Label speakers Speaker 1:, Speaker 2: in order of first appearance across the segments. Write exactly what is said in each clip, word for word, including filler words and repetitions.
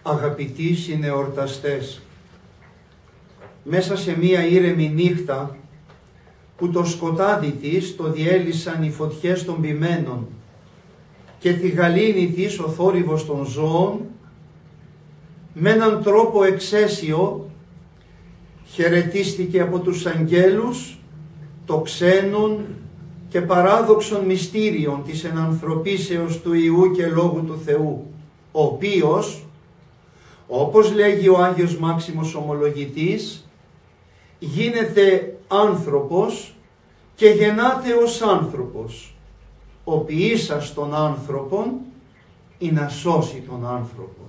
Speaker 1: Αγαπητοί συνεορταστές, μέσα σε μία ήρεμη νύχτα που το σκοτάδι της το διέλυσαν οι φωτιές των ποιμένων και τη γαλήνη της ο θόρυβος των ζώων, με έναν τρόπο εξαίσιο χαιρετίστηκε από τους αγγέλους το ξένον και παράδοξον μυστήριον της ενανθρωπίσεως του Υιού και Λόγου του Θεού, ο οποίος, όπως λέγει ο Άγιος Μάξιμος Ομολογητής, γίνεται άνθρωπος και γεννάται ως άνθρωπος, ο ποιήσας των άνθρωπων ή να σώσει τον άνθρωπο.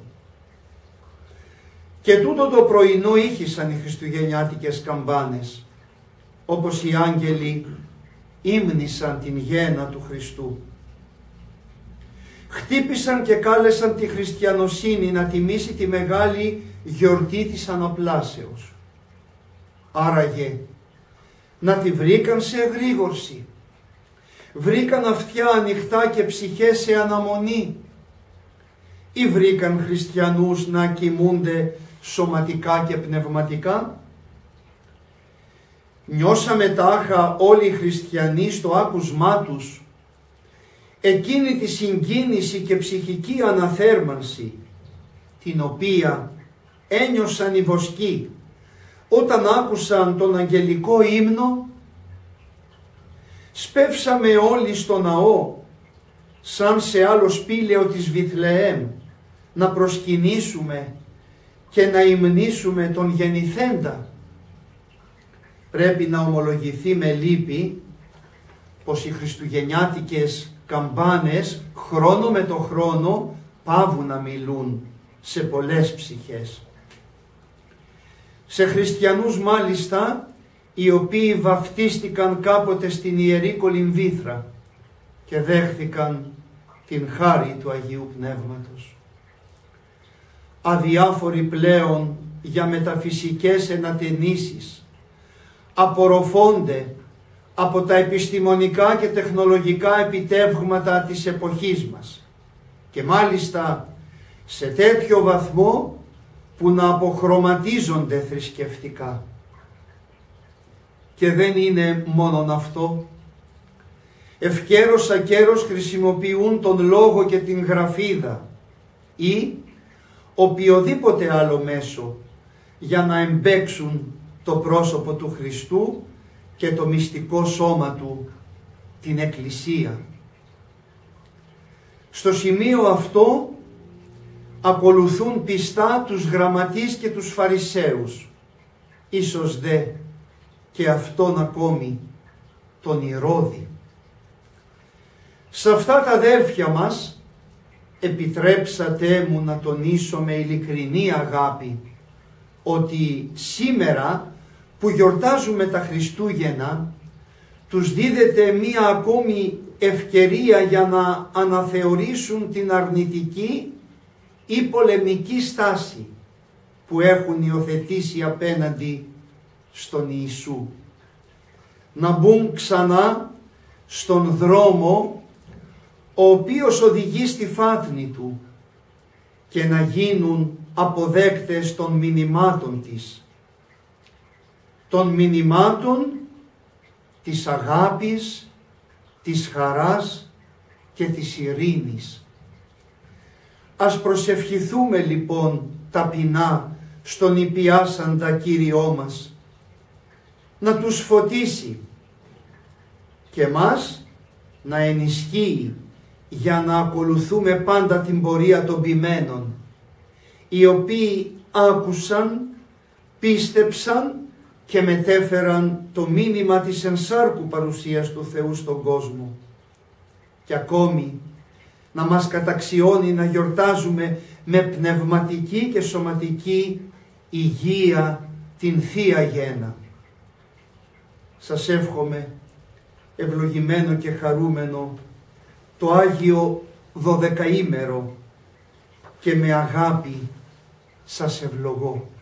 Speaker 1: Και τούτο το πρωινό ήχησαν οι χριστουγεννιάτικες καμπάνες, όπως οι άγγελοι ύμνησαν την γέννα του Χριστού. Χτύπησαν και κάλεσαν τη χριστιανοσύνη να τιμήσει τη μεγάλη γιορτή της Αναπλάσεως. Άραγε, να τη βρήκαν σε εγρήγορση, βρήκαν αυτιά ανοιχτά και ψυχές σε αναμονή, ή βρήκαν χριστιανούς να κοιμούνται σωματικά και πνευματικά? Νιώσαμε τάχα όλοι οι χριστιανοί στο άκουσμά τους εκείνη τη συγκίνηση και ψυχική αναθέρμανση την οποία ένιωσαν οι βοσκοί όταν άκουσαν τον αγγελικό ύμνο? Σπεύσαμε όλοι στο ναό σαν σε άλλο σπήλαιο της Βιθλεέμ να προσκυνήσουμε και να υμνήσουμε τον γεννηθέντα. Πρέπει να ομολογηθεί με λύπη πως οι χριστουγεννιάτικες καμπάνες χρόνο με το χρόνο πάβουν να μιλούν σε πολλές ψυχές. Σε χριστιανούς μάλιστα, οι οποίοι βαφτίστηκαν κάποτε στην Ιερή Κολυμβήθρα και δέχθηκαν την χάρη του Αγίου Πνεύματος. Αδιάφοροι πλέον για μεταφυσικές ενατενίσεις, απορροφώνται από τα επιστημονικά και τεχνολογικά επιτεύγματα της εποχής μας και μάλιστα σε τέτοιο βαθμό που να αποχρωματίζονται θρησκευτικά. Και δεν είναι μόνον αυτό. Ευκαίρος ακέρος χρησιμοποιούν τον λόγο και την γραφίδα ή οποιοδήποτε άλλο μέσο για να εμπαίξουν το πρόσωπο του Χριστού και το μυστικό σώμα του, την Εκκλησία. Στο σημείο αυτό ακολουθούν πιστά τους γραμματείς και τους Φαρισαίους, ίσως δε και αυτόν ακόμη τον Ηρώδη. Σε αυτά τα αδέρφια μας επιτρέψατε μου να τονίσω με ειλικρινή αγάπη ότι σήμερα που γιορτάζουμε τα Χριστούγεννα τους δίδεται μία ακόμη ευκαιρία για να αναθεωρήσουν την αρνητική ή πολεμική στάση που έχουν υιοθετήσει απέναντι στον Ιησού. Να μπουν ξανά στον δρόμο ο οποίος οδηγεί στη φάτνη του και να γίνουν αποδέκτες των μηνυμάτων της. Των μηνυμάτων της αγάπης, της χαράς και της ειρήνης. Ας προσευχηθούμε λοιπόν ταπεινά στον υπιάσαντα Κύριό μας να τους φωτίσει και μας να ενισχύει για να ακολουθούμε πάντα την πορεία των ποιμένων, οι οποίοι άκουσαν, πίστεψαν και μετέφεραν το μήνυμα της ενσάρκου παρουσίας του Θεού στον κόσμο. Και ακόμη να μας καταξιώνει να γιορτάζουμε με πνευματική και σωματική υγεία την Θεία Γέννα. Σας εύχομαι ευλογημένο και χαρούμενο το Άγιο Δωδεκαήμερο και με αγάπη σας ευλογώ.